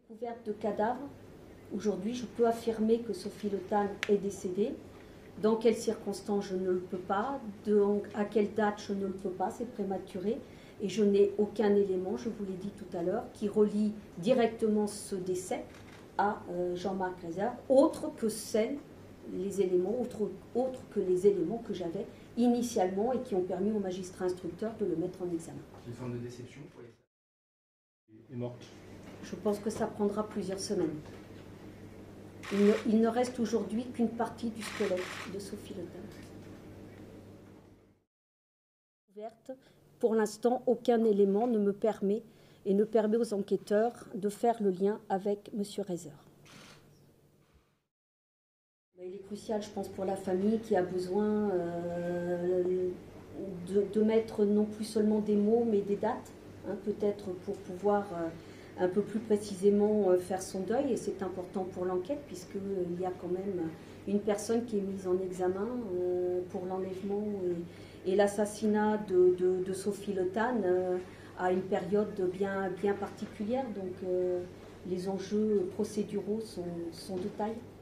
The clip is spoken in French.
Découverte de cadavres. Aujourd'hui, je peux affirmer que Sophie Le Tan est décédée. Dans quelles circonstances, je ne le peux pas. Donc, à quelle date, je ne le peux pas, c'est prématuré. Et je n'ai aucun élément, je vous l'ai dit tout à l'heure, qui relie directement ce décès à Jean-Marc Reiser, autre que les éléments que j'avais initialement et qui ont permis au magistrat instructeur de le mettre en examen. Une forme de déception pour les est morte. Je pense que ça prendra plusieurs semaines. Il ne reste aujourd'hui qu'une partie du squelette de Sophie Le Tan. Pour l'instant, aucun élément ne me permet et ne permet aux enquêteurs de faire le lien avec M. Reiser. Il est crucial, je pense, pour la famille qui a besoin de mettre non plus seulement des mots, mais des dates, hein, peut-être pour pouvoir un peu plus précisément faire son deuil. Et c'est important pour l'enquête, puisqu'il y a quand même une personne qui est mise en examen pour l'enlèvement et l'assassinat de Sophie Le Tan à une période bien particulière. Donc les enjeux procéduraux sont de taille.